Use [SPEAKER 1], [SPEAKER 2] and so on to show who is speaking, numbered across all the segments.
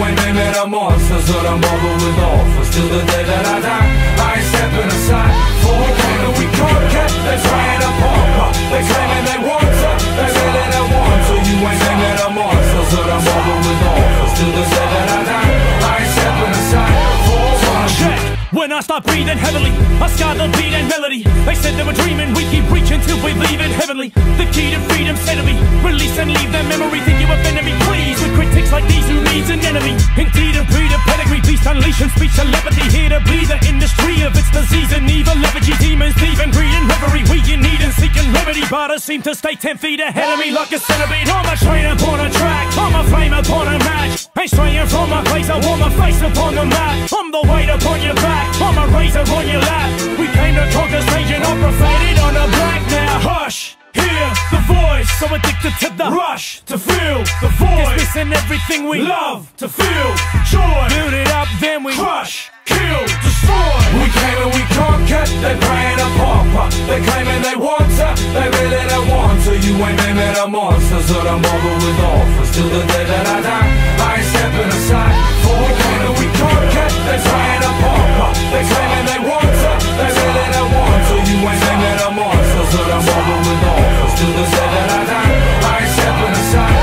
[SPEAKER 1] ain't naming them monsters or them bubble with offers. Till the day that I die, I ain't stepping aside. For we came and we conquered, they trying to pump up. They claiming they want to, they really don't want to. You ain't naming them monsters or them bubble with offers. Till the day that I die, I ain't stepping aside.
[SPEAKER 2] Check. When I start breathing heavily, I sky the beat and melody. They said they were dreaming, we keep reaching till we leave it heavenly. The key to freedom said to me, release and leave their memory. Think you offended me, please. With critics like these, who needs an enemy? Indeed, a breed of pedigree, beast unleashing speech telepathy. Here to be the industry of its disease and evil. Lethargy, demons, thieving, greed and reverie. We in need and seeking remedy, but I seem to stay 10 feet ahead of me like a centipede. I'm a train upon a track, I'm a flame upon a match. Ain't straying from my place, I want my face upon the map. I'm the weight upon your back, I'm a razor on your lap. We came to conquer stage and I'm faded on the black now. Hush, hear the voice, so addicted to the rush. To feel the void, it's missing everything we love. To feel joy, build it up then we crush, kill, destroy.
[SPEAKER 1] We came and we conquered, they praying a pauper. They claiming they want to, they really don't want to. You ain't naming them monsters or them bubble with offers. Till the day that I die, I ain't stepping aside. For we came and we conquered, they praying a pauper. They claiming they want to, they really don't want to. You ain't naming them monsters or them bubble with offers. Till the day that I die, I ain't stepping aside.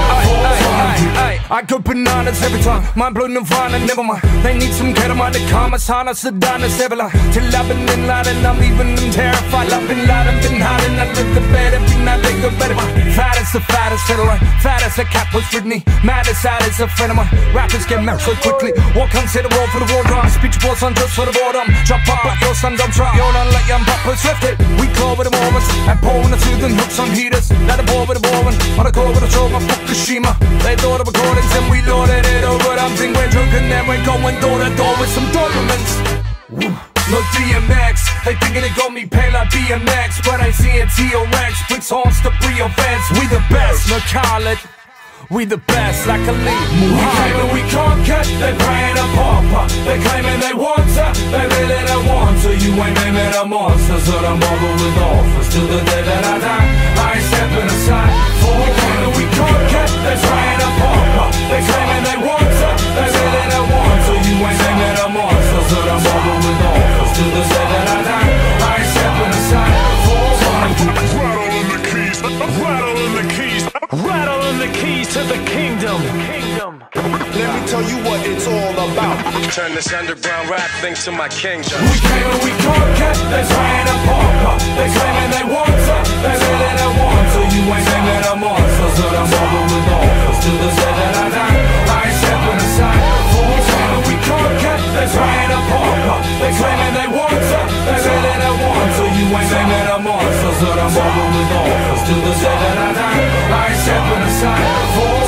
[SPEAKER 3] I go bananas every time, mind blown Nirvana, never mind. They need some ketamine to calm us, Hana, Sedana, Sevilla. Till I've been in line and I'm leaving them terrified. I've been lying, been hiding under the bed every night they go better. Fattest, the fattest, fiddle right. Fattest, a cat was Britney. Maddest, sad is a friend of mine. Rappers get married so quickly. Walk on, say the world for the war drum. Speech boards on just for the boredom. Jump up at your son, dump truck. You're not like young poppers, left it. We call with the moments. And pouring the soothing hooks on heaters. Not a ball with a boring. On a call with a show, my Fukushima. They thought of recordings and we loaded it over. I'm thinking we're drunk and then we're going door to door with some documents. No DMX, they thinking it got me paid like BMX, but I see it T-O-Rex, bricks horns to Brio fence. We the best, no Khaled, we the best like a lead.
[SPEAKER 1] We came and we conquered, they praying a pauper. They claiming they want to, they really don't want to. You ain't naming them monsters or them bubble with offers. Till the day that I die, I ain't stepping aside. For we came and we conquered, they praying a pauper. They claiming they want to, they really don't want to. You ain't naming them monsters or them bubble with offers. Till the day that I die, I ain't stepping aside.
[SPEAKER 2] Rattle in the keys, rattle in the keys, rattle in the keys to the kingdom.
[SPEAKER 4] Let me tell you what it's all about.
[SPEAKER 5] Turn this underground rap thing to my kingdom.
[SPEAKER 1] We came and we conquered, they trying to pauper. They claiming they want to, they really don't want to. You ain't naming them monsters or them bubble with offers. Till the day that I die, I ain't stepping aside. For we came and we conquered, they trying to pauper. They claiming they want to, they really don't want to. You ain't naming them monsters or them bubble with offers. Till the day that I die, I ain't stepping aside. For